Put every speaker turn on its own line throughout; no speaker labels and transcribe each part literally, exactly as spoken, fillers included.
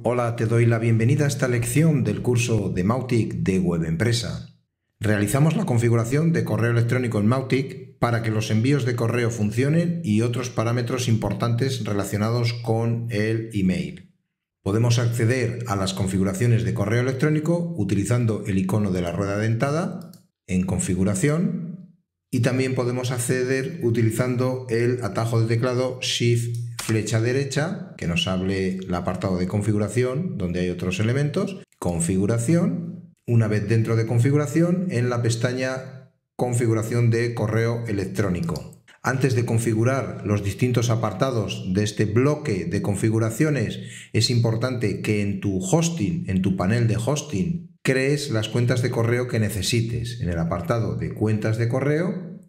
Hola, te doy la bienvenida a esta lección del curso de Mautic de Web Empresa. Realizamos la configuración de correo electrónico en Mautic para que los envíos de correo funcionen y otros parámetros importantes relacionados con el email. Podemos acceder a las configuraciones de correo electrónico utilizando el icono de la rueda dentada en configuración y también podemos acceder utilizando el atajo de teclado Shift flecha derecha, que nos abre el apartado de configuración, donde hay otros elementos, configuración. Una vez dentro de configuración, en la pestaña configuración de correo electrónico. Antes de configurar los distintos apartados de este bloque de configuraciones, es importante que en tu hosting, en tu panel de hosting, crees las cuentas de correo que necesites. En el apartado de cuentas de correo,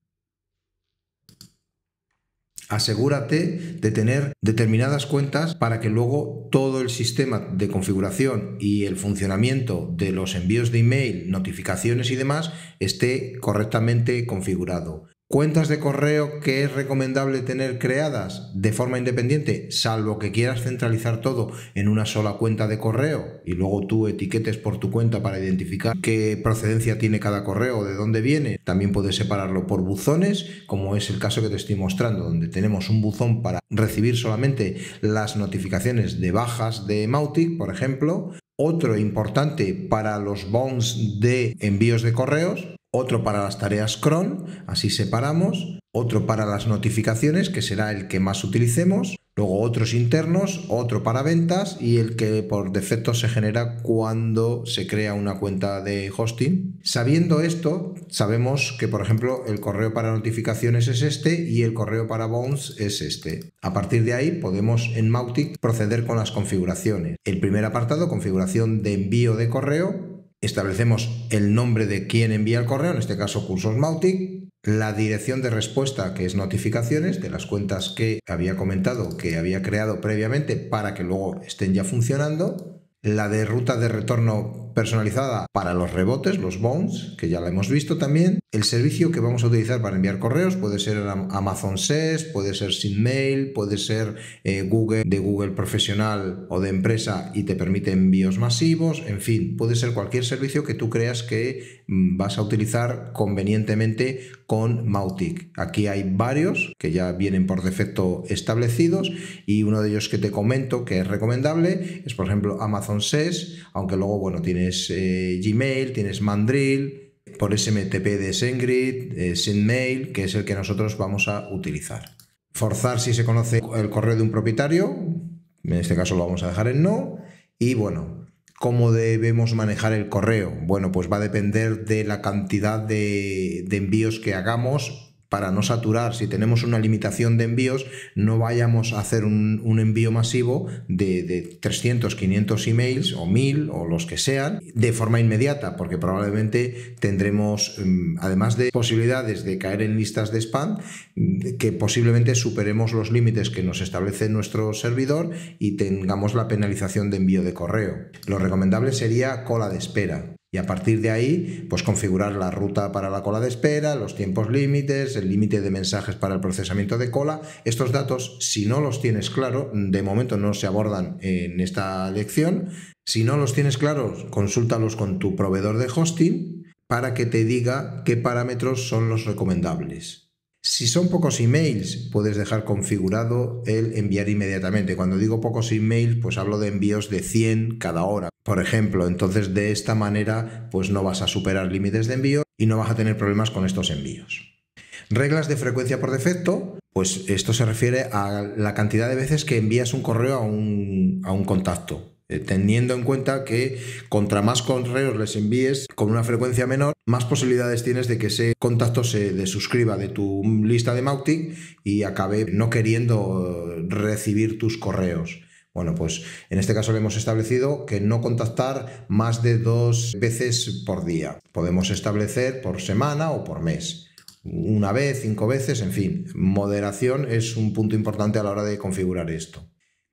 asegúrate de tener determinadas cuentas para que luego todo el sistema de configuración y el funcionamiento de los envíos de email, notificaciones y demás esté correctamente configurado. Cuentas de correo que es recomendable tener creadas de forma independiente, salvo que quieras centralizar todo en una sola cuenta de correo y luego tú etiquetes por tu cuenta para identificar qué procedencia tiene cada correo o de dónde viene. También puedes separarlo por buzones, como es el caso que te estoy mostrando, donde tenemos un buzón para recibir solamente las notificaciones de bajas de Mautic, por ejemplo. Otro importante para los bounce de envíos de correos. Otro para las tareas cron, así separamos. Otro para las notificaciones, que será el que más utilicemos. Luego otros internos, otro para ventas y el que por defecto se genera cuando se crea una cuenta de hosting. Sabiendo esto, sabemos que, por ejemplo, el correo para notificaciones es este y el correo para bounce es este. A partir de ahí podemos en Mautic proceder con las configuraciones. El primer apartado, configuración de envío de correo. Establecemos el nombre de quien envía el correo, en este caso Cursos Mautic, la dirección de respuesta, que es notificaciones, de las cuentas que había comentado que había creado previamente para que luego estén ya funcionando, la de ruta de retorno personalizada para los rebotes, los bounce, que ya la hemos visto también. El servicio que vamos a utilizar para enviar correos puede ser Amazon S E S, puede ser SendMail, puede ser eh, Google, de Google profesional o de empresa y te permite envíos masivos. En fin, puede ser cualquier servicio que tú creas que mm, vas a utilizar convenientemente con Mautic. Aquí hay varios que ya vienen por defecto establecidos y uno de ellos que te comento que es recomendable es, por ejemplo, Amazon S E S, aunque luego, bueno, tienes eh, Gmail, tienes Mandrill, por S M T P de SendGrid, eh, SendMail, que es el que nosotros vamos a utilizar. Forzar si se conoce el correo de un propietario, en este caso lo vamos a dejar en no. Y bueno, ¿cómo debemos manejar el correo? Bueno, pues va a depender de la cantidad de, de envíos que hagamos. Para no saturar, si tenemos una limitación de envíos, no vayamos a hacer un, un envío masivo de, de trescientos, quinientos emails o mil o los que sean de forma inmediata, porque probablemente tendremos, además de posibilidades de caer en listas de spam, que posiblemente superemos los límites que nos establece nuestro servidor y tengamos la penalización de envío de correo. Lo recomendable sería cola de espera. Y a partir de ahí, pues configurar la ruta para la cola de espera, los tiempos límites, el límite de mensajes para el procesamiento de cola. Estos datos, si no los tienes claro, de momento no se abordan en esta lección. Si no los tienes claros, consúltalos con tu proveedor de hosting para que te diga qué parámetros son los recomendables. Si son pocos emails, puedes dejar configurado el enviar inmediatamente. Cuando digo pocos emails, pues hablo de envíos de cien cada hora, por ejemplo. Entonces, de esta manera, pues no vas a superar límites de envío y no vas a tener problemas con estos envíos. Reglas de frecuencia por defecto, pues esto se refiere a la cantidad de veces que envías un correo a un, a un contacto. Teniendo en cuenta que contra más correos les envíes con una frecuencia menor, más posibilidades tienes de que ese contacto se desuscriba de tu lista de Mautic y acabe no queriendo recibir tus correos. Bueno, pues en este caso le hemos establecido que no contactar más de dos veces por día. Podemos establecer por semana o por mes. Una vez, cinco veces, en fin. Moderación es un punto importante a la hora de configurar esto.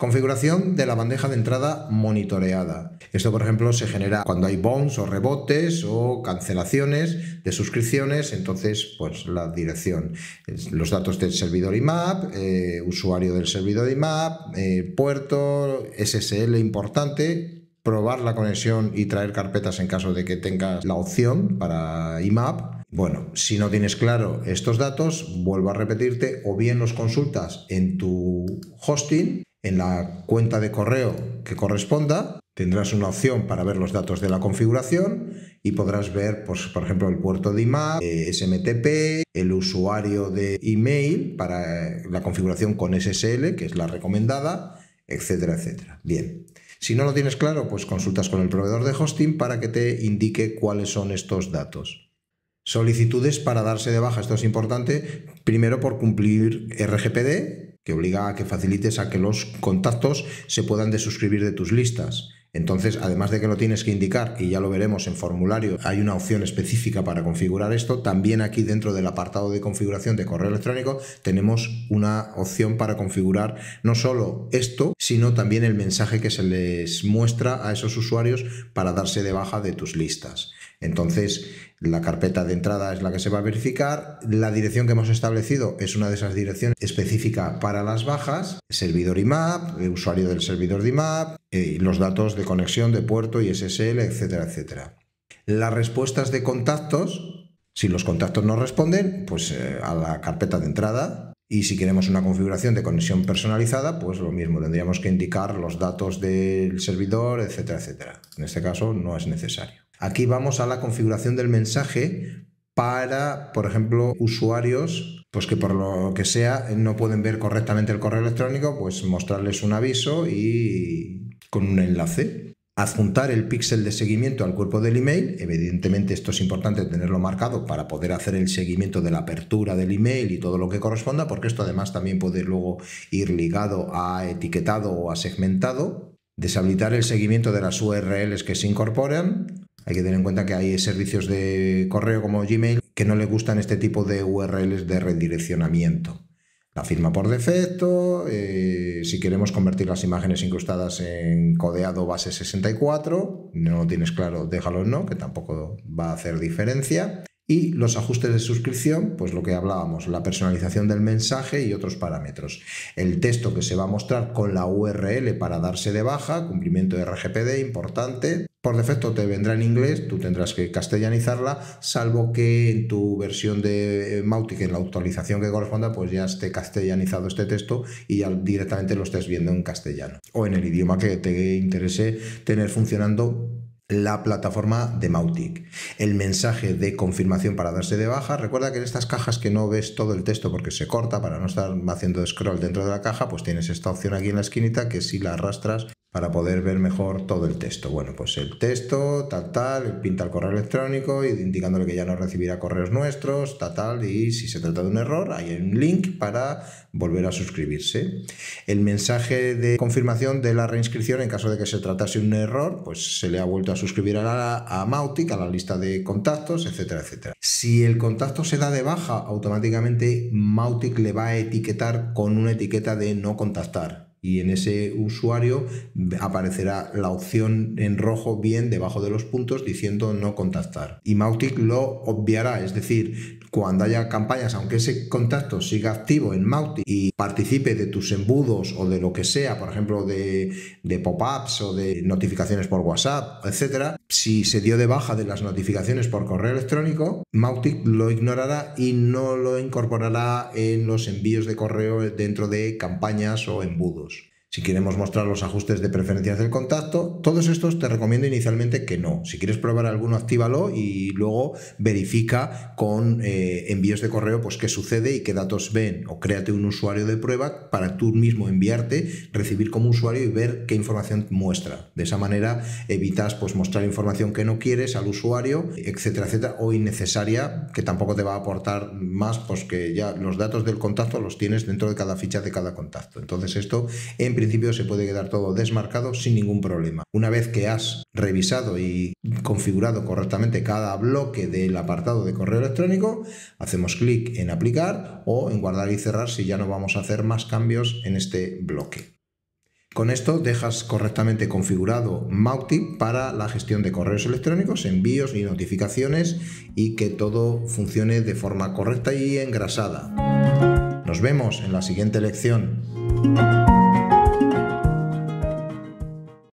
Configuración de la bandeja de entrada monitoreada. Esto, por ejemplo, se genera cuando hay bounce o rebotes o cancelaciones de suscripciones. Entonces, pues la dirección, los datos del servidor I M A P, eh, usuario del servidor I M A P, eh, puerto, S S L importante, probar la conexión y traer carpetas en caso de que tengas la opción para I M A P. Bueno, si no tienes claro estos datos, vuelvo a repetirte, o bien los consultas en tu hosting, en la cuenta de correo que corresponda, tendrás una opción para ver los datos de la configuración y podrás ver, pues, por ejemplo, el puerto de I M A P, eh, S M T P, el usuario de email para la configuración con S S L, que es la recomendada, etcétera, etcétera. Bien. Si no lo tienes claro, pues consultas con el proveedor de hosting para que te indique cuáles son estos datos. Solicitudes para darse de baja. Esto es importante, primero por cumplir R G P D, que obliga a que facilites a que los contactos se puedan desuscribir de tus listas. Entonces, además de que lo tienes que indicar, y ya lo veremos en formulario, hay una opción específica para configurar esto, también aquí dentro del apartado de configuración de correo electrónico tenemos una opción para configurar no solo esto, sino también el mensaje que se les muestra a esos usuarios para darse de baja de tus listas. Entonces, la carpeta de entrada es la que se va a verificar. La dirección que hemos establecido es una de esas direcciones específica para las bajas, servidor I M A P, usuario del servidor de I M A P, eh, los datos de conexión de puerto y S S L, etcétera, etcétera. Las respuestas de contactos, si los contactos no responden, pues eh, a la carpeta de entrada. Y si queremos una configuración de conexión personalizada, pues lo mismo, tendríamos que indicar los datos del servidor, etcétera, etcétera. En este caso no es necesario. Aquí vamos a la configuración del mensaje para, por ejemplo, usuarios pues que por lo que sea no pueden ver correctamente el correo electrónico, pues mostrarles un aviso y con un enlace. Adjuntar el píxel de seguimiento al cuerpo del email. Evidentemente esto es importante tenerlo marcado para poder hacer el seguimiento de la apertura del email y todo lo que corresponda, porque esto además también puede luego ir ligado a etiquetado o a segmentado. Deshabilitar el seguimiento de las U R Ls que se incorporan. Hay que tener en cuenta que hay servicios de correo como Gmail que no le gustan este tipo de U R Ls de redireccionamiento. La firma por defecto, eh, si queremos convertir las imágenes incrustadas en codeado base sesenta y cuatro, no lo tienes claro, déjalo en no, que tampoco va a hacer diferencia. Y los ajustes de suscripción, pues lo que hablábamos, la personalización del mensaje y otros parámetros. El texto que se va a mostrar con la U R L para darse de baja, cumplimiento de R G P D, importante. Por defecto te vendrá en inglés, tú tendrás que castellanizarla, salvo que en tu versión de Mautic, en la actualización que corresponda, pues ya esté castellanizado este texto y ya directamente lo estés viendo en castellano. O en el idioma que te interese tener funcionando la plataforma de Mautic. El mensaje de confirmación para darse de baja. Recuerda que en estas cajas que no ves todo el texto porque se corta, para no estar haciendo scroll dentro de la caja, pues tienes esta opción aquí en la esquinita que si la arrastras para poder ver mejor todo el texto. Bueno, pues el texto, tal, tal, pinta el correo electrónico, indicándole que ya no recibirá correos nuestros, tal, tal, y si se trata de un error, hay un link para volver a suscribirse. El mensaje de confirmación de la reinscripción, en caso de que se tratase de un error, pues se le ha vuelto a suscribir a, la, a Mautic, a la lista de contactos, etcétera, etcétera. Si el contacto se da de baja, automáticamente Mautic le va a etiquetar con una etiqueta de no contactar. Y en ese usuario aparecerá la opción en rojo bien debajo de los puntos diciendo no contactar. Y Mautic lo obviará, es decir, cuando haya campañas, aunque ese contacto siga activo en Mautic y participe de tus embudos o de lo que sea, por ejemplo de, de pop-ups o de notificaciones por WhatsApp, etcétera, si se dio de baja de las notificaciones por correo electrónico, Mautic lo ignorará y no lo incorporará en los envíos de correo dentro de campañas o embudos. Si queremos mostrar los ajustes de preferencias del contacto, todos estos te recomiendo inicialmente que no. Si quieres probar alguno, actívalo y luego verifica con eh, envíos de correo pues qué sucede y qué datos ven, o créate un usuario de prueba para tú mismo enviarte, recibir como usuario y ver qué información muestra. De esa manera evitas pues mostrar información que no quieres al usuario, etcétera, etcétera, o innecesaria, que tampoco te va a aportar más, pues que ya los datos del contacto los tienes dentro de cada ficha de cada contacto. Entonces esto en principio se puede quedar todo desmarcado sin ningún problema. Una vez que has revisado y configurado correctamente cada bloque del apartado de correo electrónico, hacemos clic en aplicar o en guardar y cerrar si ya no vamos a hacer más cambios en este bloque. Con esto dejas correctamente configurado Mautic para la gestión de correos electrónicos, envíos y notificaciones, y que todo funcione de forma correcta y engrasada. Nos vemos en la siguiente lección.